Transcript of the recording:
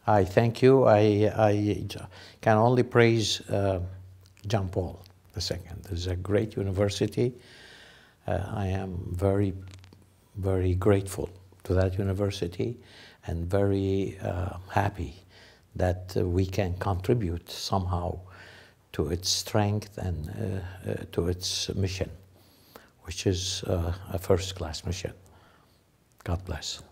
I thank you. I can only praise Jammo II. This is a great university. I am very, very grateful to that university and very happy that we can contribute somehow to its strength and to its mission, which is a first-class mission. God bless.